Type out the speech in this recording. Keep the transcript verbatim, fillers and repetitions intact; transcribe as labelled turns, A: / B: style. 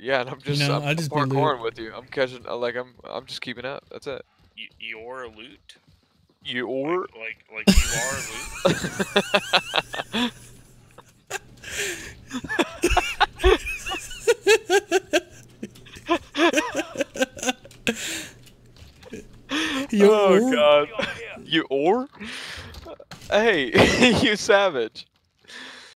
A: Yeah, and I'm just
B: No,
A: I'm,
B: I
A: I'm
B: just be loot.
A: parkouring with you. I'm catching uh, like I'm I'm just keeping up. That's it.
C: Y your loot?
A: You
C: Like
A: or
C: like like you are loot?
B: Yo,
A: Oh
B: or?
A: god. You or? Hey, you savage.